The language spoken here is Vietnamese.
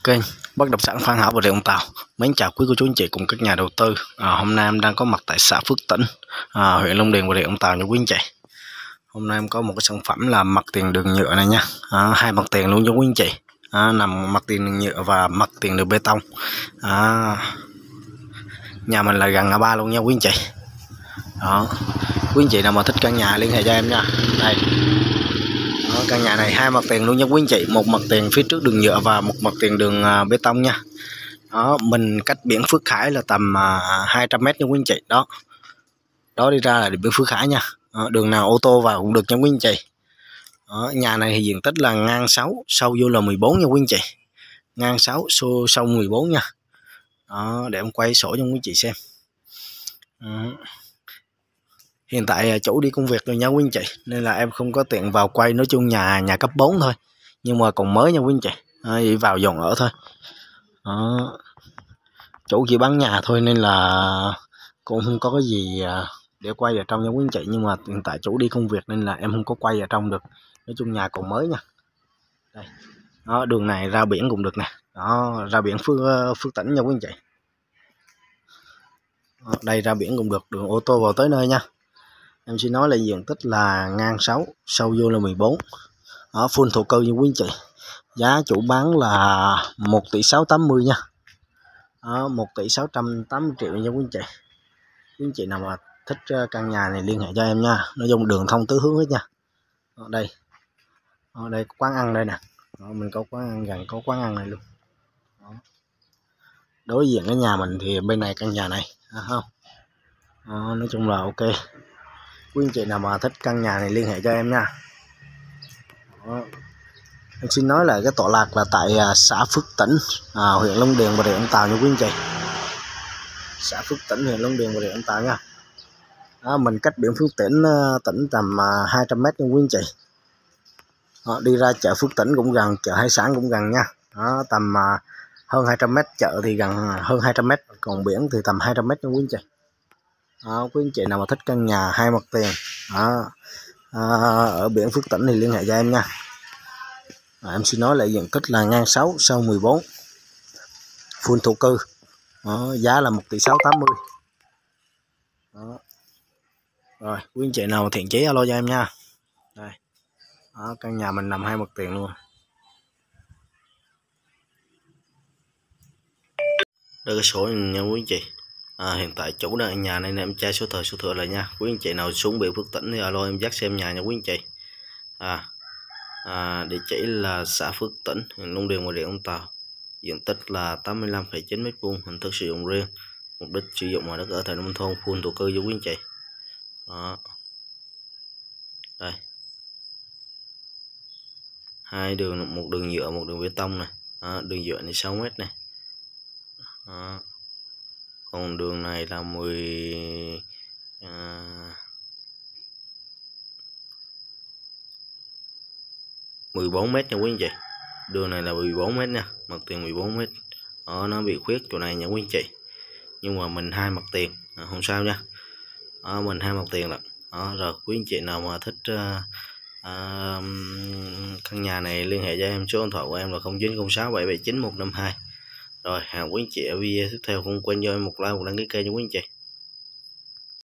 Kênh bất động sản Phan Hảo Bà Rịa Vũng Tàu. Mến chào quý cô chú anh chị cùng các nhà đầu tư. Hôm nay em đang có mặt tại xã Phước Tỉnh, huyện Long Điền, Bà Rịa Vũng Tàu nha quý anh chị. Hôm nay em có một cái sản phẩm là mặt tiền đường nhựa này nha, hai mặt tiền luôn nha quý anh chị. Nằm mặt tiền đường nhựa và mặt tiền đường bê tông. Nhà mình là gần A3 luôn nha quý anh chị. Đó, quý anh chị nào mà thích căn nhà liên hệ cho em nha. Đây. Đó, căn nhà này hai mặt tiền luôn nha quý anh chị, một mặt tiền phía trước đường nhựa và một mặt tiền đường bê tông nha. Đó, mình cách biển Phước Khải là tầm 200 m nha quý anh chị. Đó đi ra là biển Phước Khải nha. Đó, đường nào ô tô vào cũng được nha quý anh chị. Đó, nhà này thì diện tích là ngang 6, sâu vô là 14 nha quý anh chị. Ngang 6, sâu 14 nha. Đó, để em quay sổ cho quý anh chị xem. Hiện tại chủ đi công việc rồi nha quý anh chị, nên là em không có tiện vào quay. Nói chung nhà cấp 4 thôi, nhưng mà còn mới nha quý anh chị. Chỉ vào dọn ở thôi. Đó, chủ chỉ bán nhà thôi nên là cũng không có cái gì để quay ở trong nha quý anh chị. Nhưng mà hiện tại chủ đi công việc nên là em không có quay ở trong được. Nói chung nhà còn mới nha. Đây. Đó, đường này ra biển cũng được nè. Đó, ra biển Phước Tỉnh nha quý anh chị. Đó, đây ra biển cũng được, đường ô tô vào tới nơi nha. Em xin nói là diện tích là ngang 6, sâu vô là 14. Ở full thổ cư như quý anh chị. Giá chủ bán là 1 tỷ 680 nha. Đó, 1 tỷ 680 triệu nha quý anh chị. Quý anh chị nào mà thích căn nhà này liên hệ cho em nha. Nói chung đường thông tứ hướng hết nha. Ở đây. Ở đây có quán ăn đây nè. Đó, mình có quán ăn, gần có quán ăn này luôn. Đó. Đối diện cái nhà mình thì bên này căn nhà này không. Đó, nói chung là ok. Quý anh chị nào mà thích căn nhà này liên hệ cho em nha. Đó. Em xin nói là cái tọa lạc là tại xã Phước Tỉnh, huyện Long Điền, Bà Rịa Vũng Tàu nha quý anh chị. Xã Phước Tỉnh, huyện Long Điền, Bà Rịa Vũng Tàu nha. Đó, mình cách biển Phước Tỉnh tầm 200 m nha quý anh chị. Đó, đi ra chợ Phước Tỉnh cũng gần, chợ hải sản cũng gần nha. Đó, tầm hơn 200 m, chợ thì gần hơn 200 m, còn biển thì tầm 200 m nha quý anh chị. Đó, quý anh chị nào mà thích căn nhà hai mặt tiền ở biển Phước Tỉnh thì liên hệ cho em nha. Em xin nói lại diện tích là ngang 6, sâu 14, full thổ cư. Đó, giá là 1 tỷ 680. Đó. Rồi quý anh chị nào thiện chí alo cho em nha. Đây. Đó, căn nhà mình nằm hai mặt tiền luôn. Đây cái sổ nha quý anh chị. Hiện tại chủ đang ở nhà nên em tra số thửa lại nha. Quý anh chị nào xuống biển Phước Tỉnh thì alo em dắt xem nhà nha quý anh chị. Địa chỉ là xã Phước Tỉnh, huyện Long Điền, Bà Rịa Vũng Tàu. Diện tích là 85,9 m², hình thức sử dụng riêng, mục đích sử dụng ngoài đất ở tại nông thôn, full thổ cư với quý anh chị. Đó. Đây. Hai đường, một đường nhựa, một đường bê tông này. Đó, đường nhựa này 6 m này. Đó. Còn đường này là 14 m nha quý anh chị. Đường này là 14 m nha, mặt tiền 14 m. Đó, nó bị khuyết chỗ này nha quý anh chị. Nhưng mà mình hai mặt tiền, không sao nha. Đó, mình hai mặt tiền là. Đó, rồi quý anh chị nào mà thích căn nhà này liên hệ cho em, số điện thoại của em là 0906 779 152. Rồi hẹn quý anh chị ở video tiếp theo, không quên cho em một like, một đăng ký kênh cho quý anh chị.